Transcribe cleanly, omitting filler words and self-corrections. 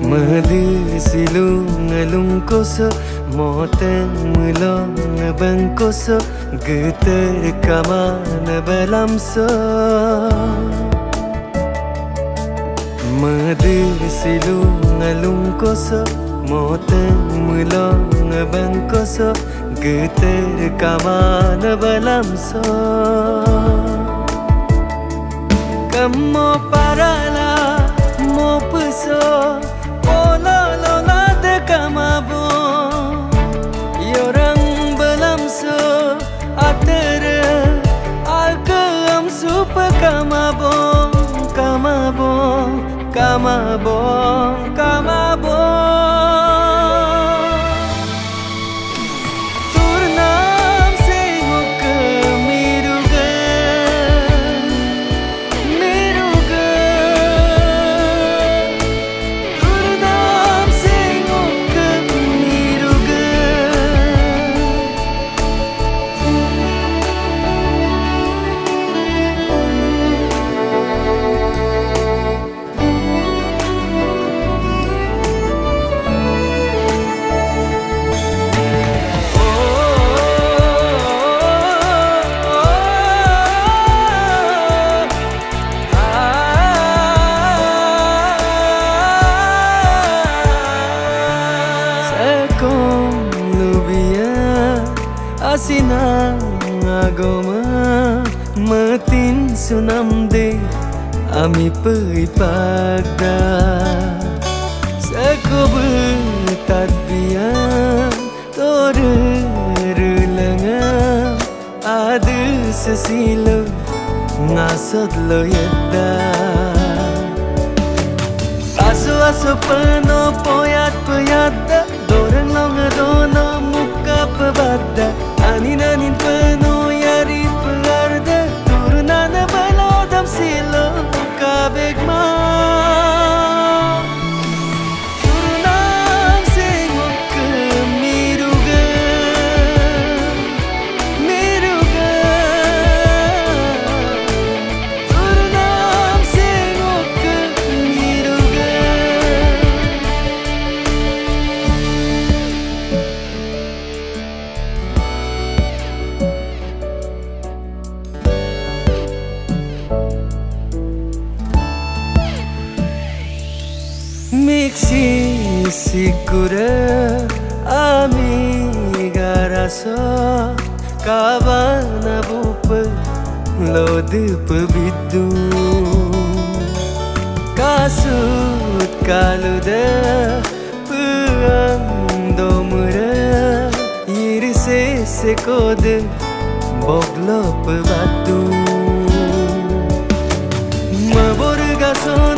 Madu silung ngalung koso Moteng mulong bang koso Getar kaman balamso Madu silung ngalung koso Moteng mulong bang koso Getar kaman balamso Kamu parala mo peso kamabo yorang belamso atere alkeam super kamabo kamabo kamabo kamabo turnam sengo kemiruga miruga Asinang agama matin sunam de ami pei pagda sakobe tadbian tore relanga adu sesilo ngasod lo yadda aso pano poyat poyadda dorang long dono muka pebadda Anin penuh yari pegarda turunan balodam silo kabek ma turunan sengok ke miruga miruga turunan sengok ke miruga Miksi sikura amiga rasa kabana bupa lode pebidu kasut kaluda peando mura irise sekode boglo pebatu maborga son